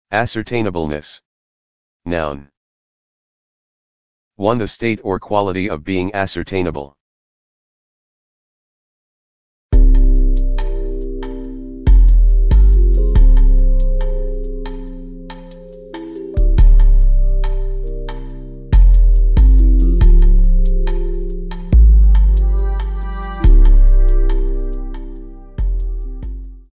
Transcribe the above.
Ascertainableness. Noun. 1. The state or quality of being ascertainable.